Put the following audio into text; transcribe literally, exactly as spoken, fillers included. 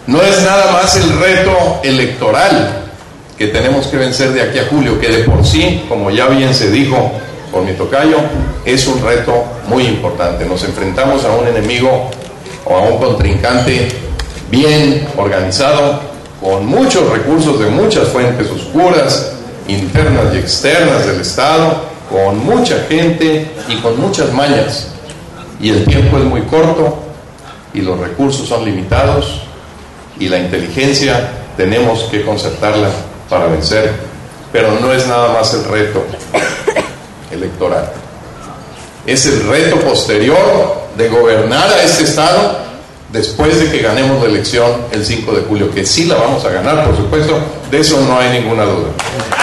No es nada más el reto electoral que tenemos que vencer de aquí a julio, que de por sí, como ya bien se dijo por mi tocayo, es un reto muy importante. Nos enfrentamos a un enemigo o a un contrincante bien organizado, con muchos recursos de muchas fuentes oscuras, internas y externas del Estado, con mucha gente y con muchas mañas. Y el tiempo es muy corto y los recursos son limitados y la inteligencia tenemos que concertarla para vencer, pero no es nada más el reto electoral, es el reto posterior de gobernar a este Estado después de que ganemos la elección el cinco de julio, que sí la vamos a ganar, por supuesto, de eso no hay ninguna duda.